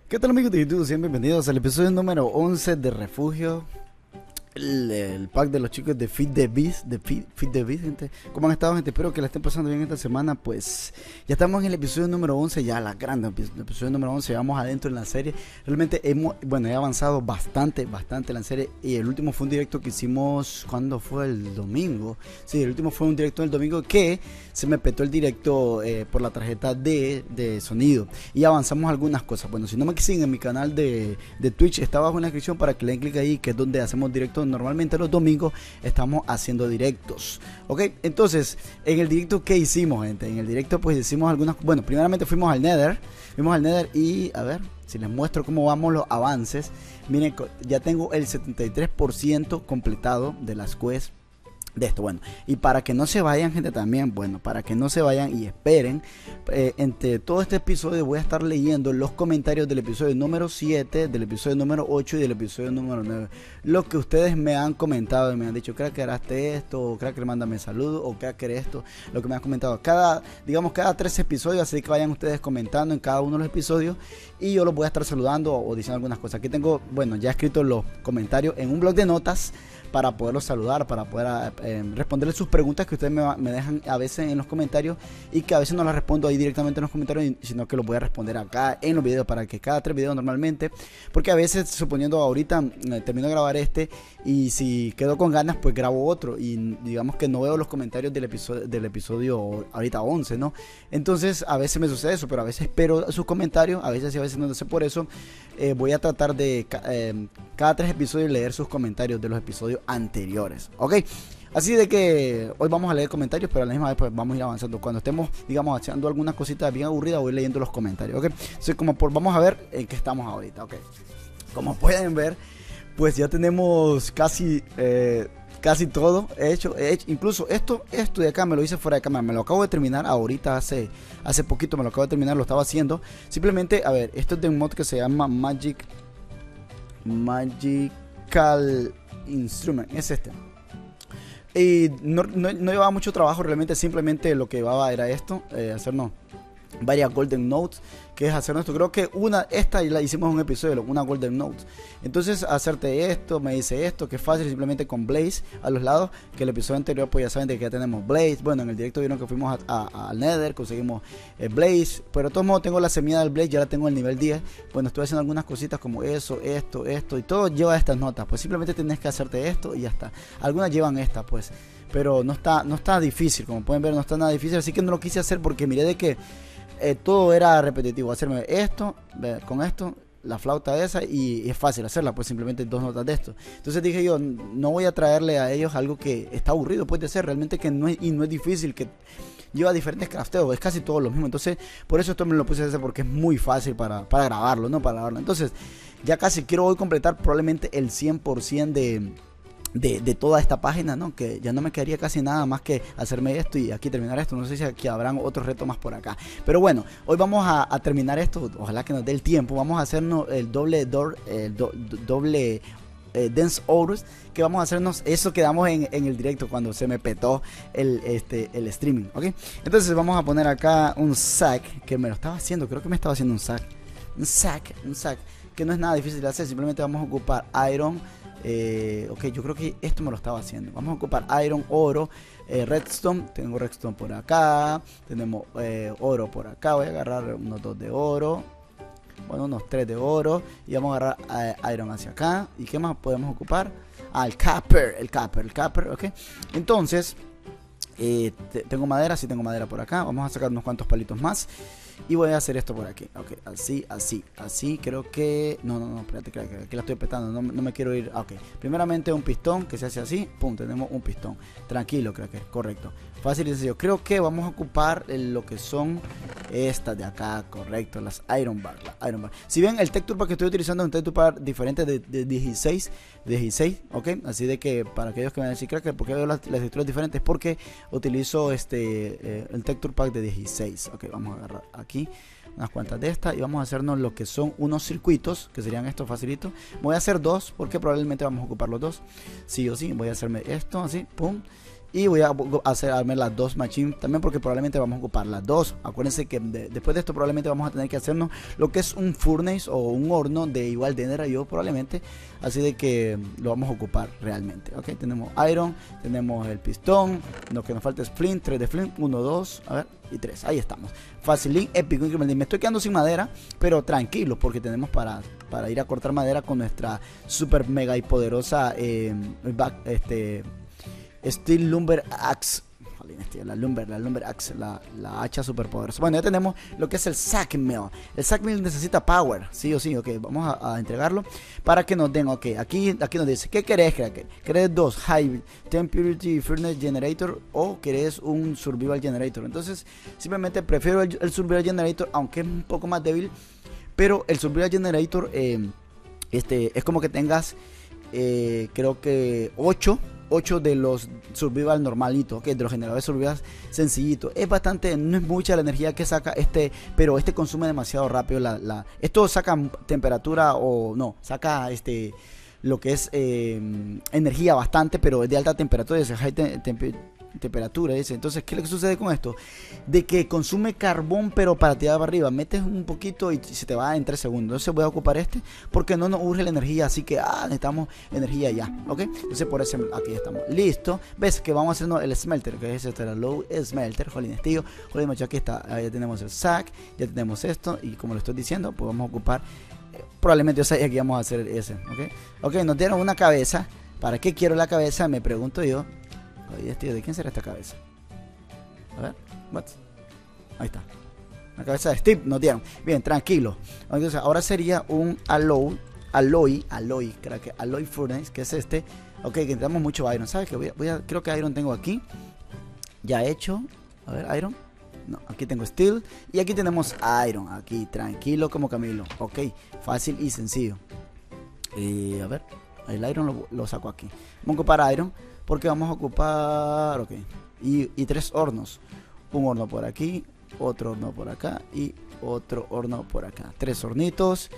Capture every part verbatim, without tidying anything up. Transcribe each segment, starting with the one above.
¿Qué tal, amigos de YouTube? Sean bienvenidos al episodio número once de Refugio, el, el pack de los chicos de Feed the Beast, de Feed, Feed the Beast, gente. ¿Cómo han estado, gente? Espero que la estén pasando bien esta semana. Pues ya estamos en el episodio número once, ya la grande, el episodio número once, vamos adentro en la serie. Realmente hemos, bueno, he avanzado bastante, bastante en la serie. Y el último fue un directo que hicimos, ¿cuándo fue? El domingo. Sí, el último fue un directo del domingo que se me petó el directo eh, por la tarjeta de, de sonido. Y avanzamos algunas cosas. Bueno, si no me siguen en mi canal de, de Twitch, está abajo en la descripción para que le den clic ahí, que es donde hacemos directos. Normalmente los domingos estamos haciendo directos. Ok, entonces, en el directo, ¿qué hicimos, gente? En el directo, pues hicimos algunas. Bueno, primeramente fuimos al Nether. Fuimos al Nether y, a ver, si les muestro cómo vamos los avances. Miren, ya tengo el setenta y tres por ciento completado de las quests de esto. Bueno, y para que no se vayan, gente, también, bueno, para que no se vayan y esperen, eh, entre todo este episodio voy a estar leyendo los comentarios del episodio número siete, del episodio número ocho y del episodio número nueve, lo que ustedes me han comentado y me han dicho: cracker, hazte esto, o cracker, mándame saludos, o cracker, esto, lo que me han comentado cada, digamos, cada tres episodios. Así que vayan ustedes comentando en cada uno de los episodios y yo los voy a estar saludando o, o diciendo algunas cosas. Aquí tengo, bueno, ya escrito los comentarios en un blog de notas para poderlos saludar, para poder eh, responderles sus preguntas que ustedes me, me dejan a veces en los comentarios, y que a veces no las respondo ahí directamente en los comentarios, sino que los voy a responder acá en los videos, para que cada tres videos normalmente, porque a veces, suponiendo ahorita eh, termino de grabar este y si quedo con ganas, pues grabo otro y digamos que no veo los comentarios del episodio, del episodio ahorita once, ¿no? Entonces a veces me sucede eso, pero a veces espero sus comentarios, a veces y a veces no sé. Por eso eh, voy a tratar de eh, cada tres episodios leer sus comentarios de los episodios anteriores, ok. Así de que hoy vamos a leer comentarios, pero a la misma vez pues vamos a ir avanzando. Cuando estemos, digamos, haciendo algunas cositas bien aburridas, voy leyendo los comentarios, ok. Entonces, como por, vamos a ver en qué estamos ahorita, ok. Como pueden ver, pues ya tenemos casi eh, casi todo hecho, hecho. Incluso esto esto de acá me lo hice fuera de cámara, me lo acabo de terminar ahorita, hace hace poquito me lo acabo de terminar, lo estaba haciendo. Simplemente, a ver, esto es de un mod que se llama Magic Magical Instrument, es este. Y no, no, no llevaba mucho trabajo realmente, simplemente lo que llevaba era esto, eh, hacernos varias Golden Notes, que es hacer esto. Creo que una, esta la hicimos en un episodio, una Golden Notes. Entonces, hacerte esto, me dice esto, que es fácil, simplemente con Blaze a los lados, que el episodio anterior pues ya saben de que ya tenemos Blaze. Bueno, en el directo vieron que fuimos al Nether, conseguimos eh, Blaze, pero de todos modos tengo la semilla del Blaze, ya la tengo al nivel diez. Bueno, estoy haciendo algunas cositas como eso, esto, esto, y todo lleva estas notas, pues simplemente tenés que hacerte esto y ya está. Algunas llevan estas, pues, pero no está, no está difícil, como pueden ver, no está nada difícil, así que no lo quise hacer porque miré de que Eh, todo era repetitivo, hacerme esto, con esto, la flauta esa, y, y es fácil hacerla, pues simplemente dos notas de esto. Entonces dije yo, no voy a traerle a ellos algo que está aburrido, puede ser, realmente que no es, y no es difícil, que lleva diferentes crafteos, es casi todo lo mismo. Entonces por eso esto me lo puse a hacer, porque es muy fácil para, para grabarlo, no para grabarlo. Entonces ya casi quiero hoy completar probablemente el cien por ciento de... De, de toda esta página, ¿no? Que ya no me quedaría casi nada más que hacerme esto y aquí terminar esto. No sé si aquí habrán otros retos más por acá, pero bueno, hoy vamos a, a terminar esto. Ojalá que nos dé el tiempo. Vamos a hacernos el doble door, el do, doble eh, Dance Horus, que vamos a hacernos eso que damos en, en el directo cuando se me petó el, este, el streaming, ¿ok? Entonces vamos a poner acá un sack, que me lo estaba haciendo, creo que me estaba haciendo un sack, un sack, un sack, que no es nada difícil de hacer. Simplemente vamos a ocupar iron. Eh, ok, yo creo que esto me lo estaba haciendo. Vamos a ocupar iron, oro, eh, redstone. Tengo redstone por acá. Tenemos eh, oro por acá. Voy a agarrar unos dos de oro. Bueno, unos tres de oro. Y vamos a agarrar eh, iron hacia acá. ¿Y qué más podemos ocupar? Ah, el copper. El copper, el copper, ok. Entonces, eh, tengo madera. Sí, tengo madera por acá. Vamos a sacar unos cuantos palitos más. Y voy a hacer esto por aquí, ok, así, así, así, creo que... No, no, no, espérate, que aquí la estoy petando, no, no me quiero ir, ok. Primeramente un pistón que se hace así, pum, tenemos un pistón. Tranquilo, creo que es correcto. Fácil y sencillo. Creo que vamos a ocupar lo que son estas de acá, correcto, las Iron Bar, la Iron Bar. Si ven, el Texture Pack que estoy utilizando es un Texture Pack diferente de, de dieciséis, dieciséis, ok. Así de que para aquellos que me van a decir, cracker, ¿por qué veo las, las texturas diferentes? Porque utilizo este eh, el Texture Pack de dieciséis, ok. Vamos a agarrar aquí unas cuantas de estas y vamos a hacernos lo que son unos circuitos, que serían estos facilitos. Voy a hacer dos porque probablemente vamos a ocupar los dos, sí o sí. Voy a hacerme esto así, pum. Y voy a hacer armar las dos machines también, porque probablemente vamos a ocupar las dos. Acuérdense que de, después de esto probablemente vamos a tener que hacernos lo que es un furnace o un horno de igual de nether yo probablemente. Así de que lo vamos a ocupar realmente. Ok, tenemos iron, tenemos el pistón. Lo que nos falta es flint, tres de flint, uno, dos, a ver, y tres. Ahí estamos. Facilín, épico, increíble. Me estoy quedando sin madera, pero tranquilo, porque tenemos para, para ir a cortar madera con nuestra super mega y poderosa eh, back, este... Steel Lumber Axe. La Lumber, la Lumber Axe, la, la hacha super poderosa. Bueno, ya tenemos lo que es el Sack Mill. El Sack Mill necesita power, sí o sí. Ok, vamos a, a entregarlo para que nos den. Ok, aquí, aquí nos dice: ¿qué querés, crack? ¿Querés dos High Temperature Furnace Generator o querés un Survival Generator? Entonces, simplemente prefiero el, el Survival Generator, aunque es un poco más débil. Pero el Survival Generator, eh, este, es como que tengas, eh, creo que ocho de los survival normalitos, que de los generadores survival sencillitos. Es bastante, no es mucha la energía que saca este, pero este consume demasiado rápido la, la esto saca temperatura o no, saca este lo que es eh, energía bastante, pero es de alta temperatura, es high te temp temperatura, dice. Entonces, ¿qué es lo que sucede con esto? De que consume carbón, pero para tirar para arriba, metes un poquito y se te va en tres segundos. Entonces voy a ocupar este porque no nos urge la energía, así que ah, necesitamos energía ya, ¿ok? Entonces por eso aquí estamos, listo. Ves que vamos a hacernos el smelter, que es este, el low smelter, jolín, estío, jolín, aquí está, ya tenemos el sack, ya tenemos esto, y como lo estoy diciendo, pues vamos a ocupar, eh, probablemente yo sabía que íbamos a hacer ese, ¿ok? Ok, nos dieron una cabeza. ¿Para qué quiero la cabeza? Me pregunto yo. Oye, tío, ¿de quién será esta cabeza? A ver, what? Ahí está. La cabeza de Steve nos dieron. Bien, tranquilo. Entonces, ahora sería un alloy, alloy, alloy, creo que alloy furnace, que es este. Ok, que necesitamos mucho iron. ¿Sabes qué? Voy a, voy a, creo que iron tengo aquí. Ya hecho. A ver, iron. No, aquí tengo steel. Y aquí tenemos iron. Aquí, tranquilo como Camilo. Ok, fácil y sencillo. Y a ver, el iron lo, lo saco aquí. Vamos a ocupar iron. Porque vamos a ocupar, ok, y, y tres hornos. Un horno por aquí, otro horno por acá y otro horno por acá. Tres hornitos.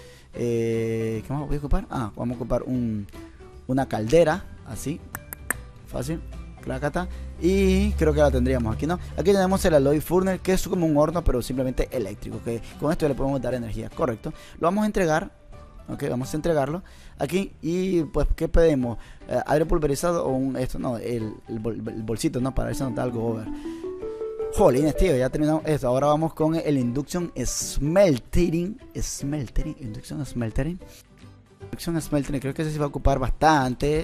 Eh, ¿Qué más voy a ocupar? Ah, vamos a ocupar un, una caldera, así, fácil, clácata. Y creo que la tendríamos aquí, ¿no? Aquí tenemos el alloy furnace, que es como un horno, pero simplemente eléctrico. Que con esto le podemos dar energía, correcto. Lo vamos a entregar. Ok, vamos a entregarlo aquí. Y pues, ¿qué pedimos? Eh, aire pulverizado o un esto, no, el, el, bol, el bolsito, ¿no? Para ver si nos da algo over. Jolines, tío, ya terminamos esto. Ahora vamos con el induction smeltering. Smeltering, induction smeltering. Induction smeltering, creo que ese se va a ocupar bastante.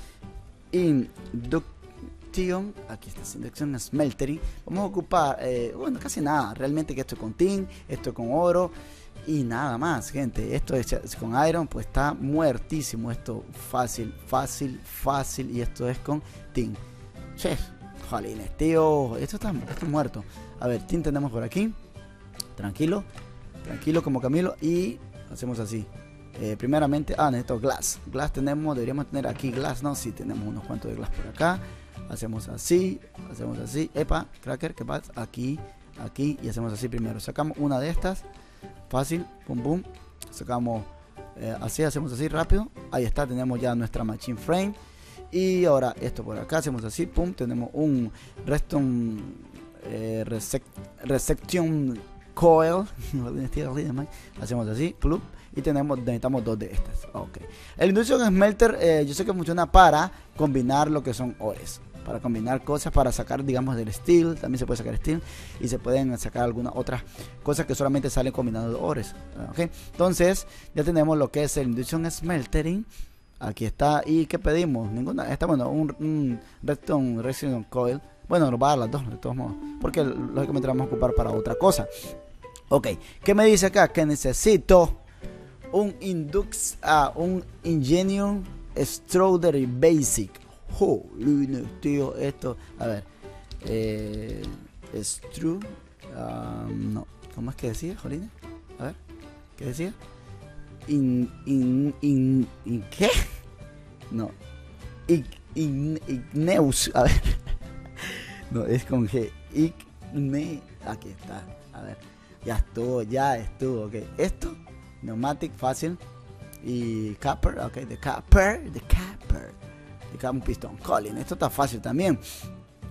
Induction, aquí está, induction smeltering. Vamos a ocupar, eh, bueno, casi nada. Realmente que esto es con tin, esto es con oro. Y nada más, gente. Esto es con iron, pues está muertísimo. Esto fácil, fácil, fácil. Y esto es con tin. Che, jolines, tío. Esto está, esto está muerto. A ver, tin tenemos por aquí. Tranquilo, tranquilo como Camilo. Y hacemos así. Eh, primeramente, ah, necesito glass. Glass tenemos, deberíamos tener aquí glass, ¿no? Sí, tenemos unos cuantos de glass por acá. Hacemos así, hacemos así. Epa, cracker, ¿qué pasa? Aquí, aquí. Y hacemos así primero. Sacamos una de estas. Fácil, pum pum, sacamos eh, así, hacemos así rápido. Ahí está, tenemos ya nuestra machine frame. Y ahora esto por acá, hacemos así, pum, tenemos un redstone eh, resect, resection coil. Hacemos así, plum, y tenemos, necesitamos dos de estas. Ok, el induction smelter, eh, yo sé que funciona para combinar lo que son ores, para combinar cosas, para sacar, digamos, del steel. También se puede sacar steel y se pueden sacar algunas otras cosas que solamente salen combinando de ores. ¿Okay? Entonces ya tenemos lo que es el induction smeltering. Aquí está. ¿Y qué pedimos? Ninguna. Está bueno, un, un redstone resin coil. Bueno, nos va a dar las dos de todos modos, porque lógicamente la vamos a ocupar para otra cosa. Ok, ¿qué me dice acá? Que necesito un indux, uh, un ingenium extruder basic. Jolines, tío, esto, a ver, eh, es true, um, no, ¿cómo es que decía, jolines? A ver, ¿qué decía? In, in, in, in, ¿qué? No, in, in, igneus, a ver, no, es con G, igne, aquí está, a ver, ya estuvo, ya estuvo, ok, esto, pneumatic, fácil, y copper, ok, de copper, de copper. Un pistón, Colin, esto está fácil también.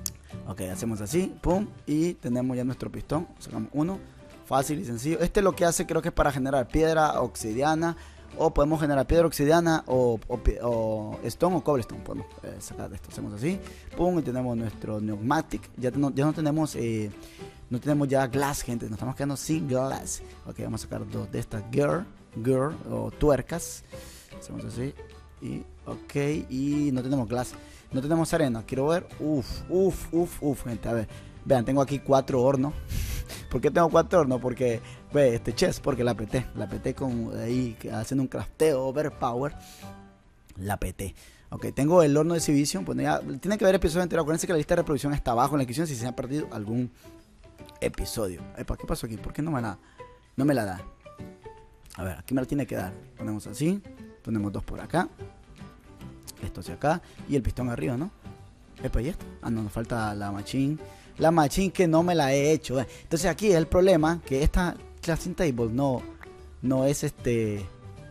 Ok, hacemos así, pum, y tenemos ya nuestro pistón. Sacamos uno, fácil y sencillo. Este lo que hace creo que es para generar piedra obsidiana, o podemos generar piedra obsidiana o, o, o stone o cobblestone. Podemos eh, sacar de esto, hacemos así, pum, y tenemos nuestro pneumatic. Ya, no, ya no tenemos, eh, no tenemos ya glass, gente, nos estamos quedando sin glass. Ok, vamos a sacar dos de estas girl, girl o tuercas. Hacemos así, y ok, y no tenemos glass. No tenemos arena, quiero ver. Uf, uf, uf, uf, gente. A ver, vean, tengo aquí cuatro hornos. ¿Por qué tengo cuatro hornos? Porque, ve, este chest, porque la peté. La peté con ahí, haciendo un crafteo, overpower. La peté. Ok, tengo el horno de Civision. Pues ya, tienen que ver episodios enteros. Acuérdense que la lista de reproducción está abajo en la descripción si se han perdido algún episodio. Epa, ¿qué pasó aquí? ¿Por qué no me la, no me la da? A ver, aquí me la tiene que dar. Ponemos así. Ponemos dos por acá. Esto hacia acá y el pistón arriba, ¿no? Epa, ¿y esto? Ah, no, nos falta la machine. La machine que no me la he hecho. eh. Entonces aquí es el problema, que esta crafting table no, no es este...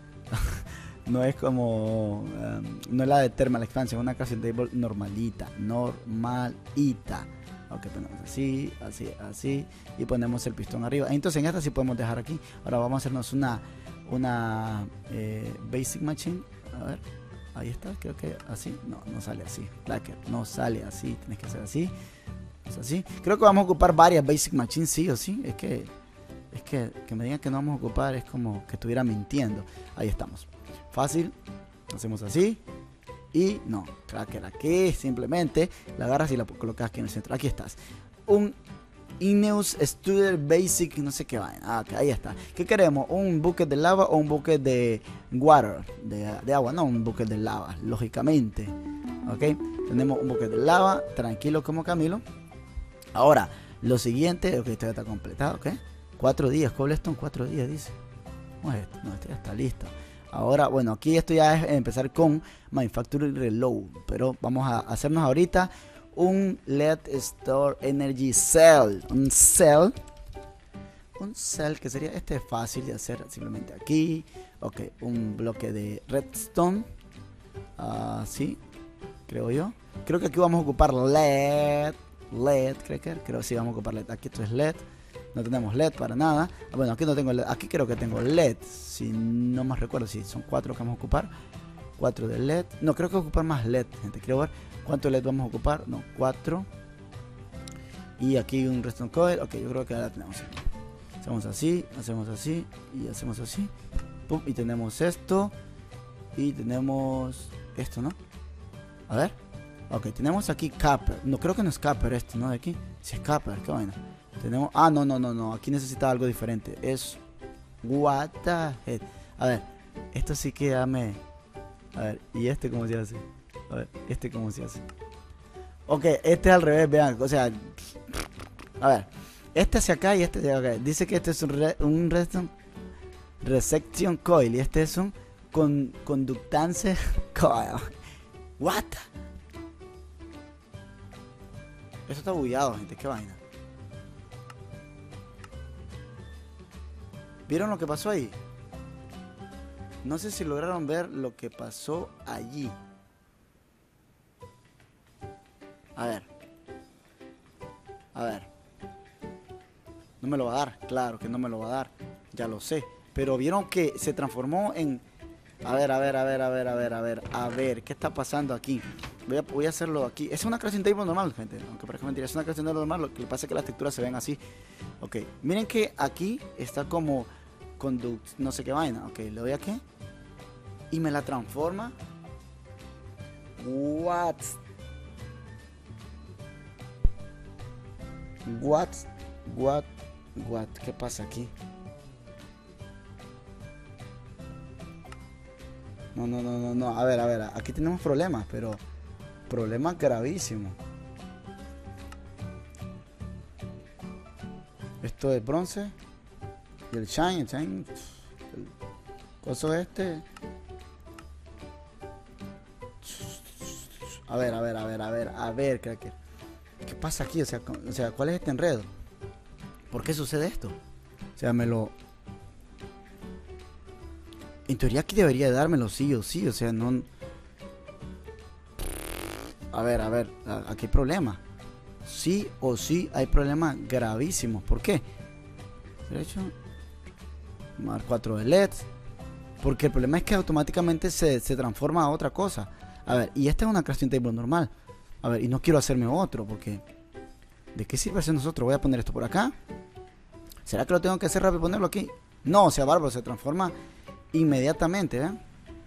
no es como... Um, no es la de Thermal Expansion, es una crafting table normalita. Normalita. Ok, ponemos así, así, así. Y ponemos el pistón arriba. Entonces en esta sí podemos dejar aquí. Ahora vamos a hacernos una... Una... Eh, basic machine. A ver... Ahí está, creo que así. No, no sale así. Blacker, no sale así. Tienes que hacer así. Es así. Creo que vamos a ocupar varias basic machines, sí o sí. Es que, es que, que me digan que no vamos a ocupar es como que estuviera mintiendo. Ahí estamos. Fácil. Hacemos así. Y no, Cracker aquí simplemente la agarras y la colocas aquí en el centro. Aquí estás. Un Ineos Studer Basic, no sé qué va. Ah, okay, ahí está. ¿Qué queremos? ¿Un bucket de lava o un bucket de water? De, de agua, no, un bucket de lava, lógicamente. Ok, tenemos un bucket de lava, tranquilo como Camilo. Ahora, lo siguiente, ok, esto ya está completado, ok. Cuatro días, cobblestone, cuatro días, dice. ¿Cómo es esto? No, esto ya está listo. Ahora, bueno, aquí esto ya es empezar con Manufacturing Reload. Pero vamos a hacernos ahorita un L E D Store Energy Cell. Un cell. Un cell que sería, este es fácil de hacer simplemente aquí. Ok, un bloque de redstone. Así, creo yo. Creo que aquí vamos a ocupar L E D. L E D, creo que creo que sí vamos a ocupar L E D. Aquí esto es L E D. No tenemos L E D para nada. Bueno, aquí no tengo L E D. Aquí creo que tengo L E D. Si no más recuerdo, si sí, son cuatro que vamos a ocupar. Cuatro de L E D. No, creo que ocupar más L E D, gente. Quiero ver cuánto L E D vamos a ocupar. No, cuatro. Y aquí un redstone coil. Ok, yo creo que ahora tenemos. Hacemos así, hacemos así y hacemos así. Pum, y tenemos esto. Y tenemos esto, ¿no? A ver. Ok, tenemos aquí Copper. No, creo que no es Copper esto, ¿no? De aquí. Si es Copper, qué vaina. Tenemos... Ah, no, no, no, no. Aquí necesita algo diferente. Es... What the heck. A ver. Esto sí que dame... A ver. ¿Y este cómo se hace? A ver. ¿Este cómo se hace? Ok, este es al revés, vean. O sea... A ver. Este hacia acá y este hacia acá. Dice que este es un, re, un redstone resection coil. Y este es un con, conductance coil. What? Eso está bugueado, gente. Qué vaina. ¿Vieron lo que pasó ahí? No sé si lograron ver lo que pasó allí. A ver. A ver. No me lo va a dar. Claro que no me lo va a dar. Ya lo sé. Pero vieron que se transformó en... A ver, a ver, a ver, a ver, a ver, a ver. A ver, ¿qué está pasando aquí? Voy a, voy a hacerlo aquí. Es una crafting table normal, gente. Aunque parezca mentira, es una crafting table normal. Lo que pasa es que las texturas se ven así. Ok. Miren que aquí está como... Conduct... No sé qué vaina. Ok, le doy aquí. Y me la transforma. What? What? What? What? ¿Qué pasa aquí? No, no, no, no, no. A ver, a ver. Aquí tenemos problemas, pero... Problemas gravísimos. Esto es bronce. Y el shine, el shine. El coso este. A ver, a ver, a ver, a ver, a ver, cracker. ¿Qué pasa aquí? O sea, o sea, ¿cuál es este enredo? ¿Por qué sucede esto? O sea, me lo... En teoría aquí debería dármelo sí o sí, o sea, no... A ver, a ver, aquí hay problema. sí o sí hay problemas gravísimos. ¿Por qué? Derecho. Más cuatro de L E Ds. Porque el problema es que automáticamente se, se transforma a otra cosa. A ver, y esta es una crafting table normal. A ver, y no quiero hacerme otro porque... ¿De qué sirve hacer nosotros? Voy a poner esto por acá. ¿Será que lo tengo que hacer rápido y ponerlo aquí? No, o sea, bárbaro, se transforma inmediatamente, ¿eh?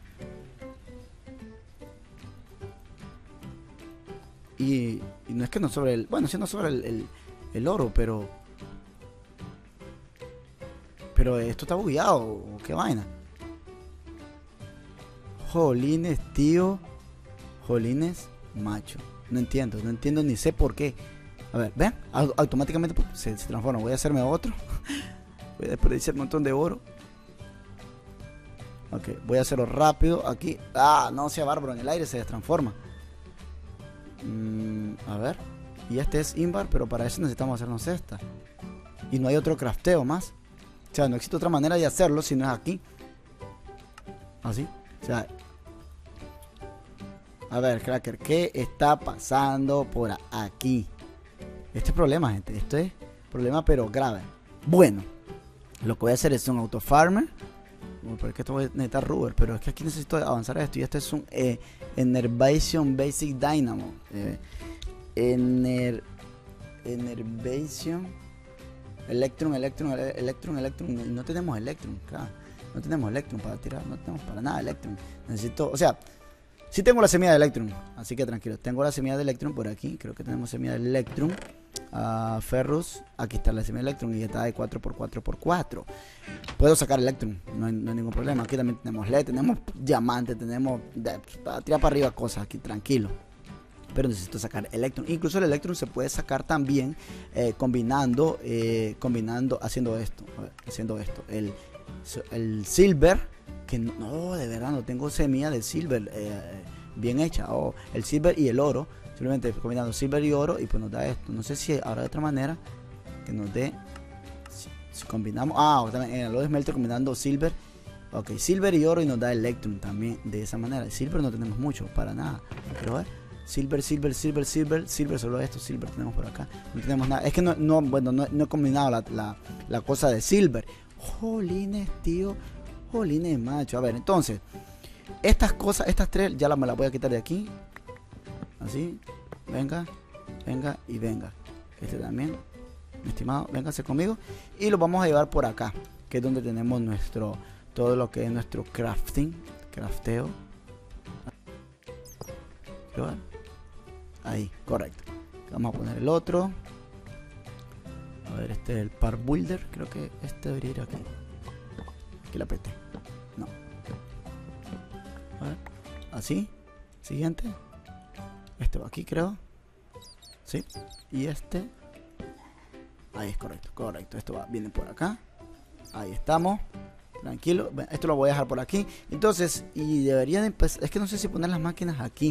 Y, y no es que no sobre el... Bueno, sí no sobre el, el, el oro, pero... Pero esto está bugueado, ¿o qué vaina? Jolines, tío. Jolines, macho. No entiendo, no entiendo ni sé por qué. A ver, ven, automáticamente se, se transforma. Voy a hacerme otro. Voy a desperdiciar un montón de oro. Ok, voy a hacerlo rápido aquí. Ah, no sea bárbaro, en el aire se transforma. Mm, a ver. Y este es invar, pero para eso necesitamos hacernos esta. Y no hay otro crafteo más. O sea, no existe otra manera de hacerlo si no es aquí. Así. O sea. A ver, Cracker, ¿qué está pasando por aquí? Este es problema, gente. Esto es problema, pero grave. Bueno, lo que voy a hacer es un auto farmer. Pero es que esto voy a necesitar rubber. Pero es que aquí necesito avanzar a esto. Y este es un eh, Enervation Basic Dynamo. Eh, Ener, Enervation Electron, Electron, Electron, Electron. No tenemos Electron, claro. No tenemos Electron para tirar. No tenemos para nada Electron. Necesito, o sea, sí tengo la semilla de Electron. Así que tranquilo. Tengo la semilla de Electron por aquí. Creo que tenemos semilla de Electron. Uh, Ferrus, aquí está la semilla de Electron y está de cuatro por cuatro por cuatro. Puedo sacar Electron, no hay, no hay ningún problema. Aquí también tenemos L E D, tenemos diamante, tenemos de, para tirar para arriba cosas aquí, tranquilo. Pero necesito sacar Electron. Incluso el Electron se puede sacar también eh, combinando, eh, combinando, haciendo esto, haciendo esto. El, el Silver, que no, no, de verdad no tengo semilla de Silver eh, bien hecha. O el Silver y el oro. Simplemente combinando silver y oro y pues nos da esto. No sé si habrá otra manera que nos dé. Si, si combinamos. Ah, también en el oro smelter combinando silver. Ok, silver y oro y nos da electrum también de esa manera. El silver no tenemos mucho, para nada. Pero a ver. Silver, silver, silver, silver. Silver, solo esto. Silver tenemos por acá. No tenemos nada. Es que no, no bueno, no, no he combinado la, la, la cosa de silver. Jolines, tío. Jolines, macho. A ver, entonces. Estas cosas, estas tres, ya las, me las voy a quitar de aquí. Así, venga, venga y venga. Este también, mi estimado, véngase conmigo. Y lo vamos a llevar por acá, que es donde tenemos nuestro, todo lo que es nuestro crafting, crafteo. Ahí, correcto. Vamos a poner el otro. A ver, este es el Park Builder. Creo que este debería ir aquí. Aquí la apreté. No. A ver, así. Siguiente. Este va aquí, creo. Sí. Y este. Ahí es correcto, correcto. Esto va, viene por acá. Ahí estamos. Tranquilo. Esto lo voy a dejar por aquí. Entonces, y debería de empezar. Es que no sé si poner las máquinas aquí.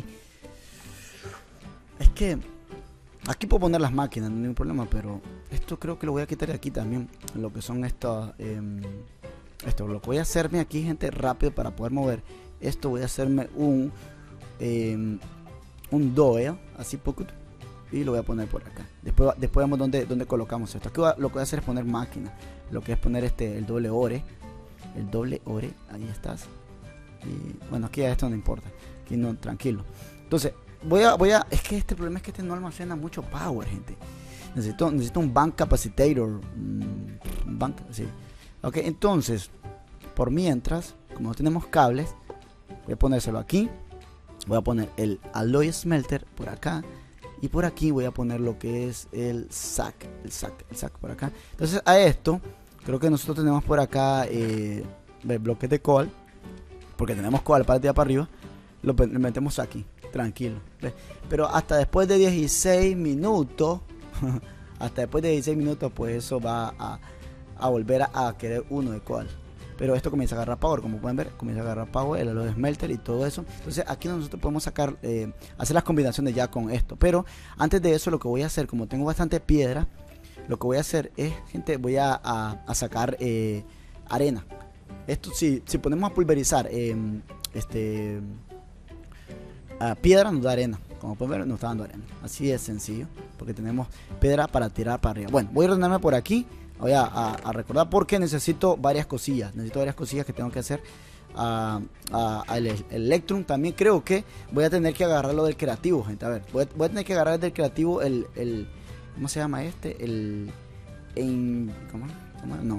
Es que aquí puedo poner las máquinas, no hay ningún problema. Pero esto creo que lo voy a quitar de aquí también. Lo que son estos. Eh, esto. Lo que voy a hacerme aquí, gente, rápido para poder mover. Esto voy a hacerme un. Eh, un doe, así poco, y lo voy a poner por acá. Después, después vemos dónde, dónde colocamos esto. Aquí lo que voy a hacer es poner máquina, lo que es poner este el doble ore, el doble ore, ahí estás. Y bueno, aquí a esto no importa, aquí no, tranquilo. Entonces voy a, voy a, es que este problema es que este no almacena mucho power, gente. Necesito, necesito un bank capacitator, un bank, sí. Ok, entonces por mientras, como no tenemos cables, voy a ponérselo aquí. Voy a poner el alloy smelter por acá. Y por aquí voy a poner lo que es el sac. El sac, el sac por acá. Entonces a esto, creo que nosotros tenemos por acá eh, bloques de coal. Porque tenemos coal para tirar para arriba. Lo metemos aquí, tranquilo. ¿Ves? Pero hasta después de dieciséis minutos. Hasta después de dieciséis minutos, pues eso va a, a volver a, a querer uno de coal. Pero esto comienza a agarrar power, como pueden ver, comienza a agarrar power, el alloy smelter y todo eso. Entonces aquí nosotros podemos sacar, eh, hacer las combinaciones ya con esto. Pero antes de eso lo que voy a hacer, como tengo bastante piedra, lo que voy a hacer es, gente, voy a, a, a sacar eh, arena. Esto si, si ponemos a pulverizar eh, este, a piedra nos da arena. Como pueden ver, nos está dando arena. Así de sencillo, porque tenemos piedra para tirar para arriba. Bueno, voy a ordenarme por aquí. Voy a, a, a recordar porque necesito varias cosillas. Necesito varias cosillas que tengo que hacer. A, a, al Electrum también creo que voy a tener que agarrar lo del creativo, gente. A ver, voy a, voy a tener que agarrar del creativo el, el... ¿Cómo se llama este? El... En, ¿cómo? ¿Cómo? No.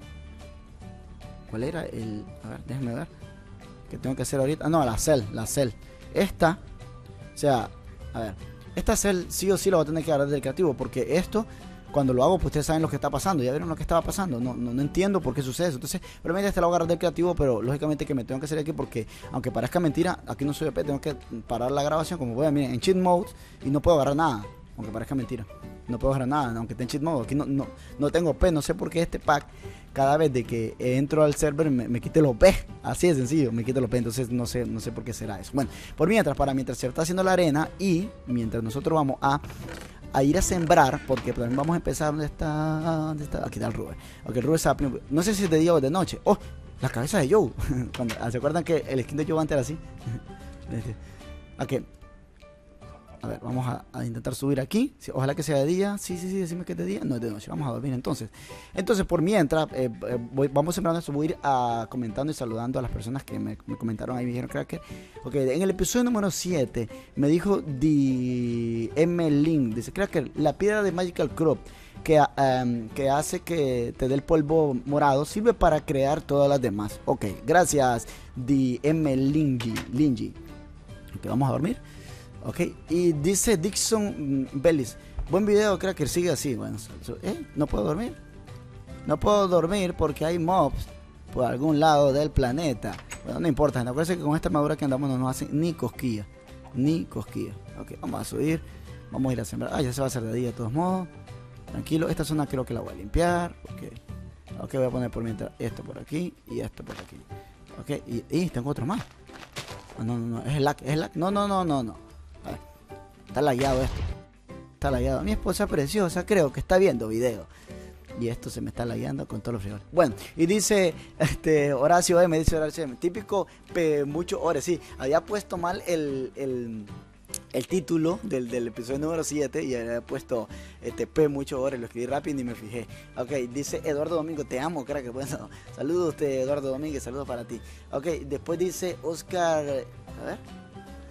¿Cuál era? El... A ver, déjenme ver. ¿Qué tengo que hacer ahorita? Ah, no, la cel, la cel. Esta... O sea, a ver, esta cel sí o sí la voy a tener que agarrar del creativo, porque esto, cuando lo hago, pues ustedes saben lo que está pasando. Ya vieron lo que estaba pasando. No, no, no entiendo por qué sucede eso. Entonces, probablemente este lo voy a agarrar del creativo, pero lógicamente que me tengo que hacer aquí porque, aunque parezca mentira, aquí no soy O P, tengo que parar la grabación, como pueden, miren, en cheat mode, y no puedo agarrar nada, aunque parezca mentira. No puedo agarrar nada, aunque esté en cheat mode. Aquí no, no, no tengo O P, no sé por qué este pack, cada vez de que entro al server me, me quite el O P, así de sencillo, me quite el O P, entonces no sé, no sé por qué será eso. Bueno, por mientras, para mientras se está haciendo la arena y mientras nosotros vamos a, a ir a sembrar, porque también vamos a empezar, ¿dónde está? ¿Dónde está? Aquí está el Ruber. Ok, el Ruber Sapling, no sé si es de día o de noche. Oh, la cabeza de Joe. Cuando, ¿se acuerdan que el skin de Joe antes era así? Ok. A ver, vamos a, a intentar subir aquí. Sí, ojalá que sea de día. Sí, sí, sí, decime que es de día. No es de noche. Vamos a dormir entonces. Entonces, por mientras, eh, eh, voy, vamos sembrando esto. Voy a ir a, comentando y saludando a las personas que me, me comentaron ahí. Me dijeron, Cracker. Ok, en el episodio número siete me dijo D M Link. Dice, Cracker, la piedra de Magical Crop que, um, que hace que te dé el polvo morado sirve para crear todas las demás. Ok, gracias D M Lingy. Lingy. Ok, vamos a dormir. Ok, y dice Dixon Bellis, buen video, Cracker, sigue así. Bueno, ¿eh? No puedo dormir. No puedo dormir porque hay mobs por algún lado del planeta. Bueno, no importa, no acuérdense que con esta armadura que andamos no nos hacen ni cosquilla. Ni cosquilla. Ok, vamos a subir. Vamos a ir a sembrar. Ah, ya se va a hacer de día de todos modos. Tranquilo, esta zona creo que la voy a limpiar. Ok, ok, voy a poner por mientras esto por aquí y esto por aquí. Ok, y, y tengo otro más. Oh, no, no, no, es el lag, es el lag. No, no, no, no, no. A ver, está lagueado esto. Está lagueado. Mi esposa preciosa creo que está viendo video. Y esto se me está lagueando con todos los frijoles. Bueno, y dice este Horacio M, dice Horacio M, típico P mucho ore. Sí, había puesto mal el, el, el título del, del episodio número siete y había puesto este, P mucho ore. Lo escribí rápido y ni me fijé. Ok, dice Eduardo Domingo, te amo, crack. Bueno, saludos usted, Eduardo Domínguez, saludos para ti. Ok, después dice Oscar, a ver.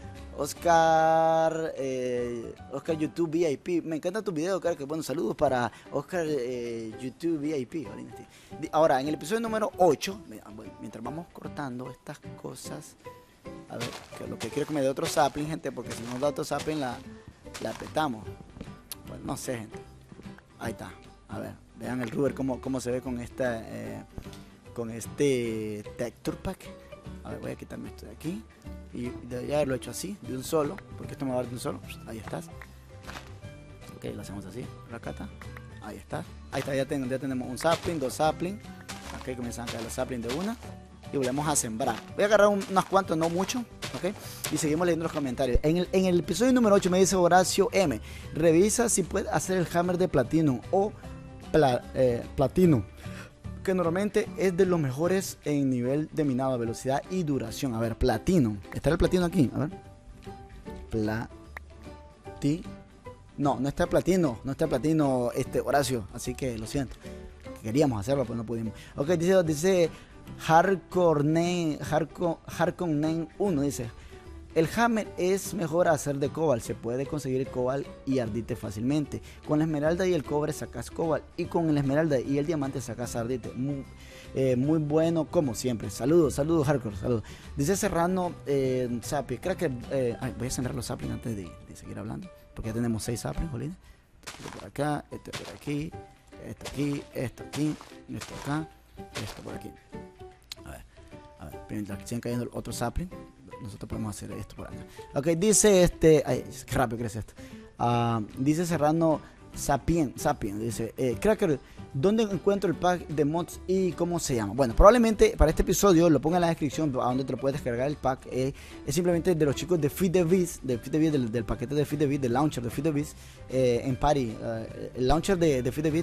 Oscar, eh, Oscar YouTube V I P. Me encanta tu video, cara. Que bueno, saludos para Oscar eh, YouTube V I P. Ahora, en el episodio número ocho, mientras vamos cortando estas cosas, a ver, que lo que quiero es que me dé otro sapling, gente, porque si no nos da otro sapling, la, la apretamos. Bueno, no sé, gente. Ahí está. A ver, vean el Ruber cómo, cómo se ve con esta, eh, con este Texture Pack. A ver, voy a quitarme esto de aquí. Y debería haberlo hecho así, de un solo, porque esto me va a dar de un solo. Ahí estás. Ok, lo hacemos así. Racata. Ahí está. Ahí está, ya, tengo, ya tenemos un sapling, dos sapling. Ok, comienzan a caer los sapling de una. Y volvemos a sembrar. Voy a agarrar un, unos cuantos, no mucho. Ok. Y seguimos leyendo los comentarios. En el, en el episodio número ocho me dice Horacio M. Revisa si puedes hacer el hammer de platino o pla, eh, platino, que normalmente es de los mejores en nivel de minado, velocidad y duración. A ver, platino. ¿Está el platino aquí? A ver. Platino. No, no está el platino. No está el platino, este, Horacio. Así que lo siento. Queríamos hacerlo, pero no pudimos. Ok, dice, dice Hardcore Name, Hardcore, Hardcore Name uno. Dice, el hammer es mejor hacer de cobalt. Se puede conseguir el cobalt y ardite fácilmente. Con la esmeralda y el cobre sacas cobalt. Y con la esmeralda y el diamante sacas ardite. Muy, eh, muy bueno como siempre. Saludos, saludos, hardcore, saludos. Dice Serrano eh, Sapi. Creo que eh, ay, voy a sembrar los saplings antes de, de seguir hablando. Porque ya tenemos seis saplings, jolines. Esto por acá, esto por aquí, esto aquí, esto aquí, esto acá, esto por aquí. A ver, a ver, mientras siguen cayendo otros saplings, nosotros podemos hacer esto por acá. Ok, dice este. Ay, qué rápido crece esto. Uh, dice Serrano Sapien. Sapien. Dice: eh, Cracker, ¿dónde encuentro el pack de mods y cómo se llama? Bueno, probablemente para este episodio lo ponga en la descripción a donde te lo puedes descargar el pack. Eh, es simplemente de los chicos de Feed the Beast, de Feed the Beast, del, del paquete de Feed the Beast, del launcher de Feed the Beast. Eh, en Party. Uh, el launcher de, de Feed the Beast.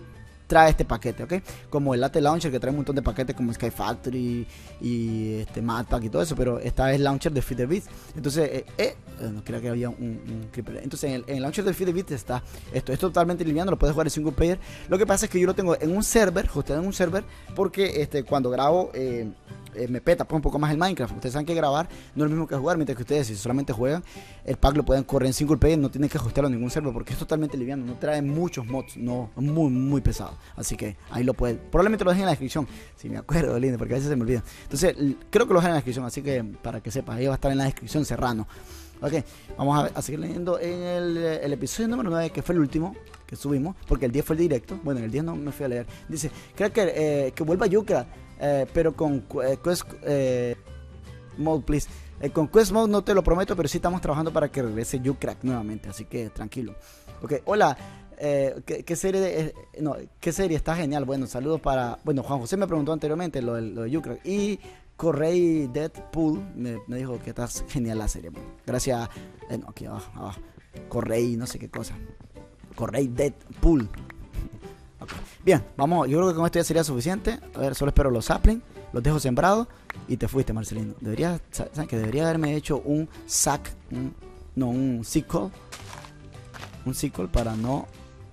trae este paquete, ¿ok? Como el Latte Launcher que trae un montón de paquetes como Sky Factory y este Madpack y todo eso, pero esta es Launcher de Feed the Beat. Entonces, eh, eh, no creía que había un, un creeper. Entonces, en el, en el Launcher de Feed the Beat está esto, es totalmente liviano, lo puedes jugar en single player. Lo que pasa es que yo lo tengo en un server, hosteado en un server, porque este, cuando grabo eh, eh, me peta pues, un poco más el Minecraft. Ustedes saben que grabar no es lo mismo que jugar, mientras que ustedes si solamente juegan, el pack lo pueden correr en single player, no tienen que hostearlo en ningún server porque es totalmente liviano, no trae muchos mods, no, muy, muy pesado. Así que ahí lo pueden, probablemente lo dejen en la descripción, si me acuerdo, lindo, porque a veces se me olvida. Entonces, creo que lo dejen en la descripción, así que para que sepas, ahí va a estar en la descripción Serrano. Ok, vamos a, a seguir leyendo en el, el episodio número nueve, que fue el último que subimos, porque el diez fue el directo. Bueno, en el diez no me fui a leer. Dice, creo que, eh, que vuelva Yucra, eh, pero con eh, Quest eh, Mode, please. Eh, con Quest Mode no te lo prometo, pero sí estamos trabajando para que regrese Ucrack nuevamente, así que tranquilo. Ok, hola. Eh, ¿qué, ¿qué, serie de, eh, no, ¿Qué serie? Está genial. Bueno, saludos para... Bueno, Juan José me preguntó anteriormente lo de, lo de Ucrack. Y Correy Deadpool me, me dijo que está genial la serie. Bueno, gracias. Eh, no, aquí abajo, abajo. Correy, no sé qué cosa. Correy Deadpool. Okay. Bien, vamos. Yo creo que con esto ya sería suficiente. A ver, solo espero los saplings. Los dejo sembrados. Y te fuiste, Marcelino. Debería, ¿saben que debería haberme hecho un sac? Un, no, un sickle. Un sickle para no...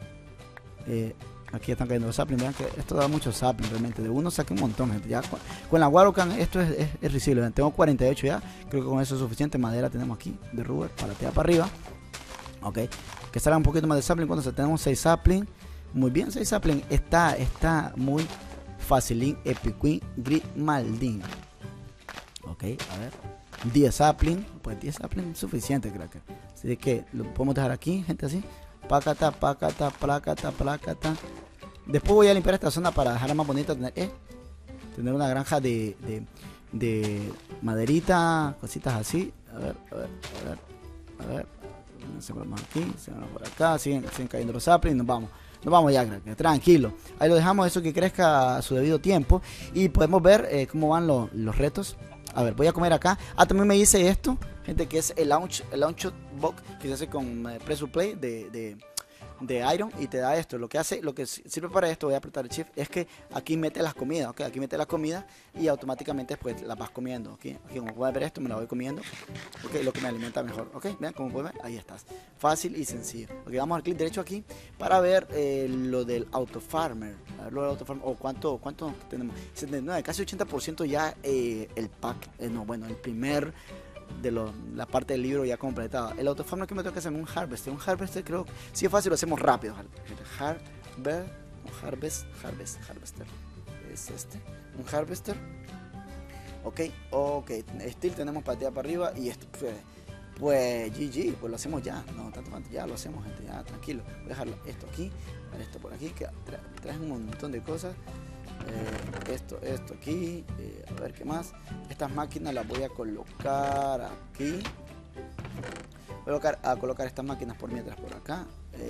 Eh, aquí están cayendo los saplings. Vean que esto da muchos saplings realmente. De uno saqué un montón, gente. Ya con, con la Warocan esto es, es, es risible. Vean, tengo cuarenta y ocho ya. Creo que con eso es suficiente. Madera tenemos aquí de rubber para tirar para arriba. Ok. Que salga un poquito más de sapling. Cuando tenemos seis saplings. Muy bien, seis saplings. Está, está muy facilín. Epiquin Grimaldín. Ok, a ver. diez saplings. Pues diez saplings es suficiente, creo que. Así que lo podemos dejar aquí, gente, así. Pacata, pacata, placata, placata. Después voy a limpiar esta zona para dejarla más bonita. Tener, eh, tener una granja de, de, de maderita, cositas así. A ver, a ver, a ver. A ver. Sembramos aquí, sembramos por acá. Siguen, siguen cayendo los saplings. Nos vamos. Nos vamos ya, crack, tranquilo. Ahí lo dejamos, eso que crezca a su debido tiempo. Y podemos ver eh, cómo van los, los retos. A ver, voy a comer acá. Ah, también me hice esto, gente, que es el launch, el launch box que se hace con eh, press to play de, de, de Iron y te da esto. Lo que hace, lo que sirve para esto, voy a apretar el shift, es que aquí mete las comidas, ok, aquí mete las comidas y automáticamente pues las vas comiendo, ok, aquí como puedes ver esto me la voy comiendo, ok, lo que me alimenta mejor, ok, vean como pueden ver, ahí estás, fácil y sencillo, ok, vamos al clic derecho aquí para ver eh, lo del auto farmer, a ver lo del auto farmer, o oh, cuánto, cuánto tenemos, setenta y nueve, casi ochenta por ciento ya eh, el pack, eh, no, bueno, el primer de lo, la parte del libro ya completada. El autofarmer que me toca hacer un harvester. Un harvester creo que si es fácil lo hacemos rápido. Harvester, harvest, harvest, harvester. Es este. Un harvester. Ok, ok. Steel tenemos para tirar para arriba. Y esto pues, pues G G, pues lo hacemos ya. No, tanto, tanto, ya lo hacemos, gente. Ya, tranquilo. Voy a dejar esto aquí. Esto por aquí. Que tra trae un montón de cosas. Eh, esto, esto aquí, eh, a ver qué más. Estas máquinas las voy a colocar aquí. Voy a colocar, a colocar estas máquinas por mientras por acá.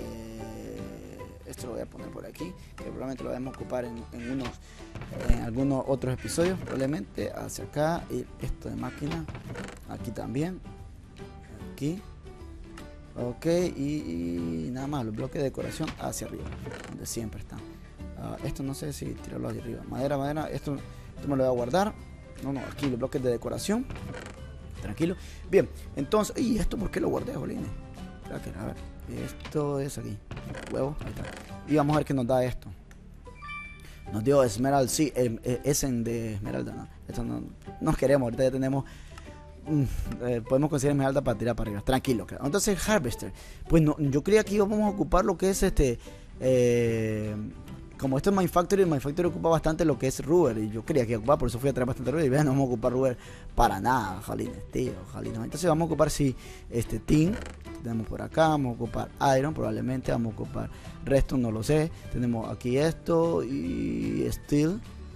Eh, esto lo voy a poner por aquí, que probablemente lo vamos a ocupar en, en unos, en algunos otros episodios, probablemente hacia acá. Y esto de máquina, aquí también, aquí. Ok, y, y nada más, los bloques de decoración hacia arriba, donde siempre están. Uh, esto no sé si tirarlo hacia arriba. Madera, madera, esto, esto me lo voy a guardar. No, no, aquí los bloques de decoración. Tranquilo. Bien, entonces, ¿y esto por qué lo guardé, jolines? A ver, esto es aquí. Huevo, ahí está. Y vamos a ver qué nos da esto. Nos dio Esmeralda, sí, eh, eh, Essen de Esmeralda, ¿no? Esto no nos queremos, ahorita ya tenemos. Mm, eh, podemos conseguir Esmeralda para tirar para arriba. Tranquilo, claro. Entonces, Harvester. Pues no, yo creía que íbamos a ocupar lo que es este. Eh, Como esto es My Factory, My Factory ocupa bastante lo que es rubber. Y yo creía que ocupaba, por eso fui a traer bastante rubber. Y vean, no vamos a ocupar rubber para nada, jalines, tío, jalines. Entonces vamos a ocupar, sí, este tin. Tenemos por acá, vamos a ocupar iron, probablemente. Vamos a ocupar resto, no lo sé. Tenemos aquí esto y steel.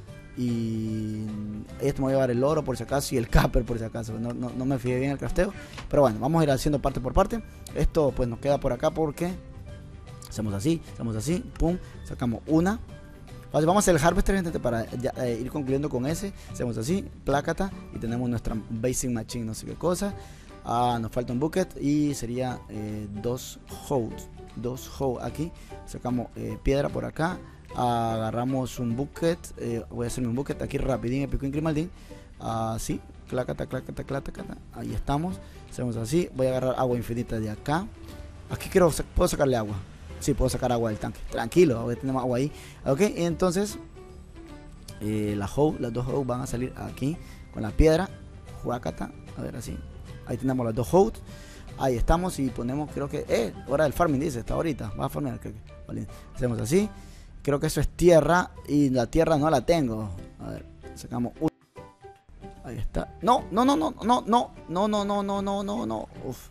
Y esto me voy a llevar el oro por si acaso y el copper por si acaso. No, no, no me fijé bien el crafteo. Pero bueno, vamos a ir haciendo parte por parte. Esto pues nos queda por acá porque... Hacemos así, hacemos así, pum, sacamos una. Vamos a hacer el harvester, gente, para ya, eh, ir concluyendo con ese. Hacemos así, plácata, y tenemos nuestra basic machine, no sé qué cosa. Ah, nos falta un bucket y sería eh, dos holes, dos holes aquí. Sacamos eh, piedra por acá, Agarramos un bucket. Eh, voy a hacerme un bucket aquí rapidín, en Picuín Grimaldín. Así, clacata, clacata, clacata. Ahí estamos. Hacemos así. Voy a agarrar agua infinita de acá. Aquí quiero, puedo sacarle agua. Sí, puedo sacar agua del tanque. Tranquilo, tenemos agua ahí. Ok, entonces eh, la hoe, las dos hoes van a salir aquí con la piedra. Juacata, a ver así. Ahí tenemos las dos hoes. Ahí estamos y ponemos, creo que, eh, hora del farming dice, está ahorita. Va a farmear, creo que. Vale. Hacemos así. Creo que eso es tierra y la tierra no la tengo. A ver, sacamos un. Ahí está. No, no, no, no, no, no, no, no, no, no, no, no, no. Uf.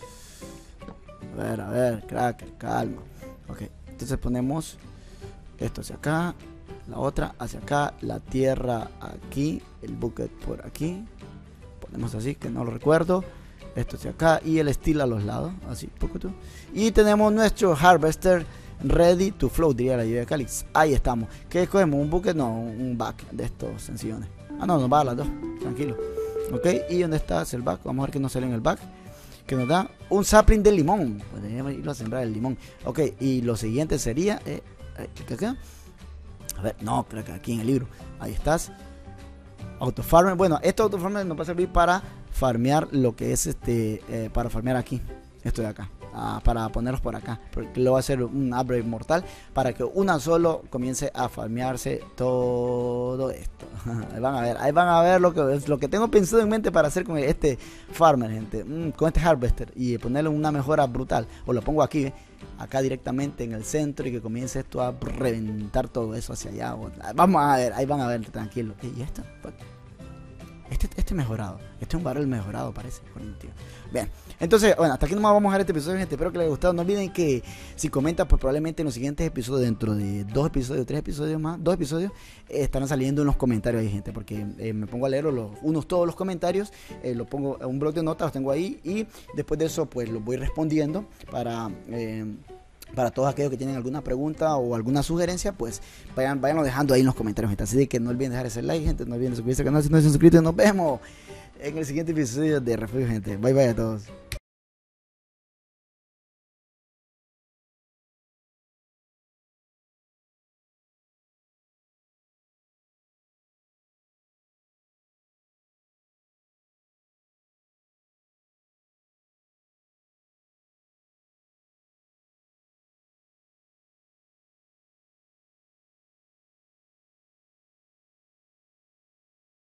A ver, a ver, cracker, calma. Ok, entonces ponemos esto hacia acá, la otra hacia acá, la tierra aquí, el bucket por aquí. Ponemos así, que no lo recuerdo. Esto hacia acá y el steel a los lados, así, poquito. Y tenemos nuestro harvester ready to flow, diría la lluvia de Calix. Ahí estamos. ¿Qué escogemos? ¿Un bucket? No, un back de estos sencillones. Ah, no, nos va a las dos, tranquilo. Ok, ¿y dónde está el back? Vamos a ver qué nos sale en el back. Que nos da un sapling de limón. Podríamos irlo a sembrar el limón. Ok, y lo siguiente sería eh, eh, acá. A ver, no, creo que aquí en el libro. Ahí estás. Autofarmer. Bueno, este autofarmer nos va a servir para farmear lo que es este. Eh, para farmear aquí. Esto de acá. Ah, para ponerlos por acá, porque lo va a hacer un upgrade mortal para que una solo comience a farmearse todo esto. Ahí van a ver, ahí van a ver lo que, lo que tengo pensado en mente para hacer con este farmer, gente, mm, con este harvester y ponerle una mejora brutal. O lo pongo aquí, ¿eh? Acá directamente en el centro y que comience esto a reventar todo eso hacia allá. Vamos a ver, ahí van a ver, tranquilo. ¿Y esto? Este, este mejorado, este es un barrel mejorado, parece. Bien, entonces, bueno, hasta aquí nomás vamos a dejar este episodio, gente. Espero que les haya gustado. No olviden que si comentan, pues probablemente en los siguientes episodios, dentro de dos episodios, tres episodios más, dos episodios, eh, estarán saliendo unos comentarios ahí, gente. Porque eh, me pongo a leer los, unos todos los comentarios, eh, los pongo en un blog de notas, los tengo ahí. Y después de eso, pues los voy respondiendo para. Eh, Para todos aquellos que tienen alguna pregunta o alguna sugerencia, pues vayan, vayanlo dejando ahí en los comentarios, gente. Así que no olviden dejar ese like, gente. No olviden suscribirse al canal si no se han suscrito. Nos vemos en el siguiente episodio de Refugio, gente. Bye bye a todos.